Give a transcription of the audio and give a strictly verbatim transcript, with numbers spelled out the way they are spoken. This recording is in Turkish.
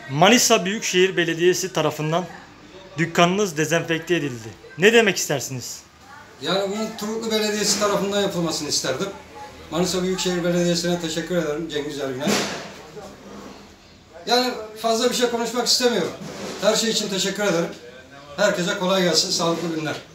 Manisa Büyükşehir Belediyesi tarafından dükkanınız dezenfekte edildi. Ne demek istersiniz? Yani bunun Turuklu Belediyesi tarafından yapılmasını isterdim. Manisa Büyükşehir Belediyesi'ne teşekkür ederim, Cengiz Ergün'e. Yani fazla bir şey konuşmak istemiyorum. Her şey için teşekkür ederim. Herkese kolay gelsin, sağlıklı günler.